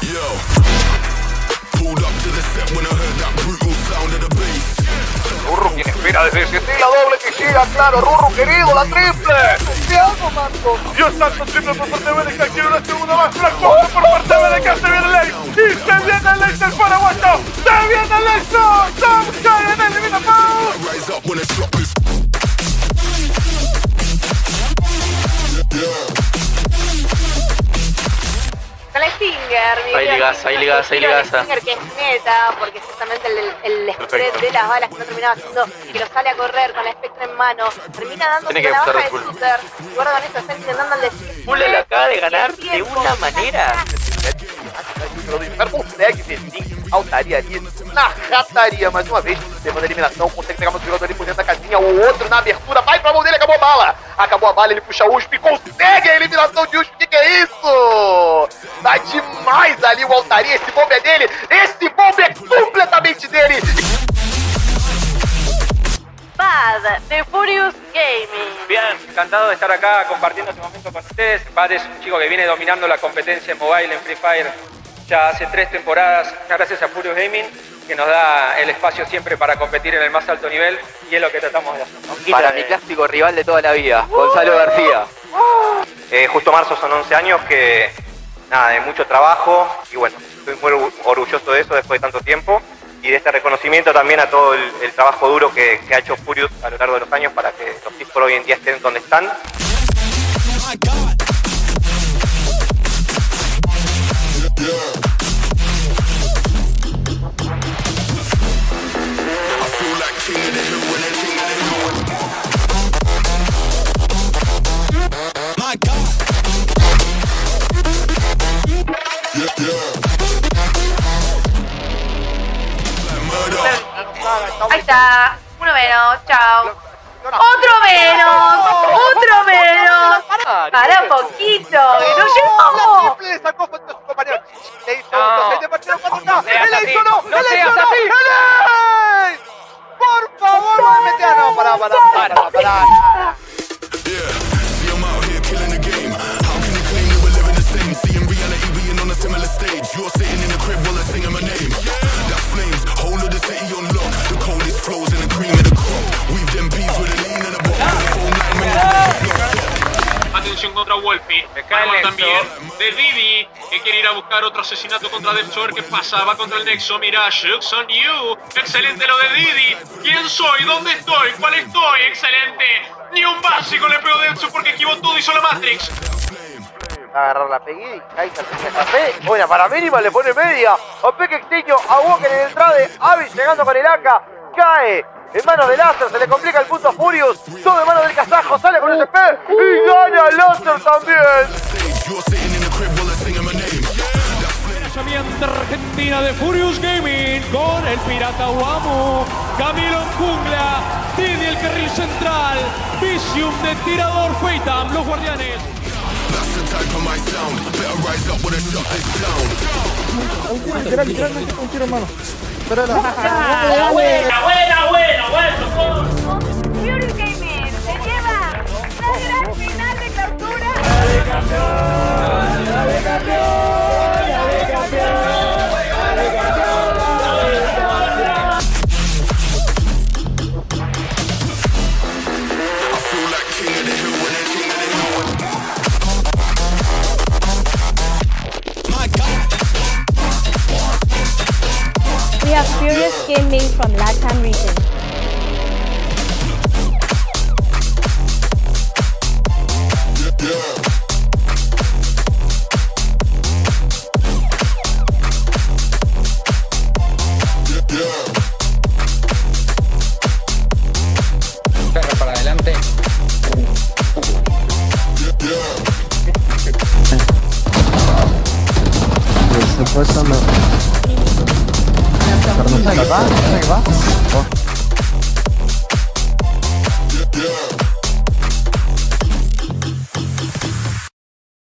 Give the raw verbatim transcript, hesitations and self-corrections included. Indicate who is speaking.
Speaker 1: Rurru quien espera desde siete la doble que llega, claro, Rurru querido, la triple. ¿Qué hago, Marco? Dios santo, triple por parte de B D K, quiere una segunda más, Black Box por parte de B D K, se viene el ace, y se viene el ace del paraguayo, se viene el ace, Tom cae en el eliminador.
Speaker 2: Con la Stinger, mi
Speaker 3: Ahí ligas, ahí ligas, ahí ligas.
Speaker 2: Stinger que es neta, porque justamente el, el, el spread de las balas que no terminaba haciendo y que lo sale a correr con la Spectre en mano, termina dándose la baja de shooter. Y guarda con esto, están intentando decir.
Speaker 3: Full lo acaba de ganar de una manera.
Speaker 1: Altaria ali na rataria, mais uma vez, levando a eliminação, consegue pegar o jogador ali por dentro da casinha, o outro na abertura, vai pra mão dele, acabou a bala, acabou a bala, ele puxa o U S P, consegue a eliminação de U S P, que que é isso? Tá demais ali o Altaria, esse bombe é dele, esse bombe é completamente dele.
Speaker 2: Bad de Furious Gaming.
Speaker 4: Bien, encantado de estar acá compartiendo este momento con ustedes. Bad es un chico que viene dominando la competencia en mobile en Free Fire ya hace tres temporadas, gracias a Furious Gaming, que nos da el espacio siempre para competir en el más alto nivel, y es lo que tratamos de hacer, ¿no?
Speaker 3: Para mi clásico rival de toda la vida, Gonzalo García.
Speaker 4: Eh, justo marzo son once años que, nada, de mucho trabajo, y bueno, estoy muy orgulloso de eso después de tanto tiempo, y de este reconocimiento también a todo el, el trabajo duro que, que ha hecho Furious a lo largo de los años para que los eSports hoy en día estén donde están.
Speaker 2: Ahí está, uno menos, chao. Otro menos, otro menos. Para poquito, que no llegó.
Speaker 1: Le sacó foto a su compañero. Le hizo
Speaker 4: No.
Speaker 1: dos de partido cuando no.
Speaker 4: No seas
Speaker 1: ¡Él
Speaker 4: así,
Speaker 1: hizo no!
Speaker 4: no
Speaker 1: ¡Él
Speaker 4: seas
Speaker 1: hizo no!
Speaker 4: así.
Speaker 1: ¡Él! ¡Por favor, no me metas! No, pará, pará, pará, pará, pará.
Speaker 5: Atención contra Wolfie, Marwan también, de Didi, que quiere ir a buscar otro asesinato contra Depsor, que pasaba contra el Nexo, mira, Shooks on you, excelente lo de Didi, ¿quién soy? ¿Dónde estoy? ¿Cuál estoy? Excelente, ni un básico le pegó Depsor porque esquivó todo, hizo la Matrix.
Speaker 1: Agarrar la pegué y ahí se café. Buena, para mínima le pone media. A Peque Exteño, a Walker en el trade, Avi llegando con el A K, cae. En manos de Laser, se le complica el punto a Furious. Todo en manos del kazajo, sale con S P y gana Laser también.
Speaker 6: Lanzamiento Argentina de Furious Gaming con el Pirata Wamo, Camilo en jungla, Didi el carril central, Vicium de tirador, Feitam, los guardianes.
Speaker 7: Literal, literalmente un tiro en mano. Pero la...
Speaker 2: Buena, buena, buena, buena, bueno. Furious Gaming se lleva la gran final de clausura.
Speaker 7: ¡La de campeón! ¡La de campeón! ¡La de campeón! ¡La de campeón!
Speaker 8: We have Furious Gaming from LATAM region.
Speaker 9: Perro para adelante.
Speaker 7: Supuestamente. Pero no sé qué va, no sé qué va. Oh.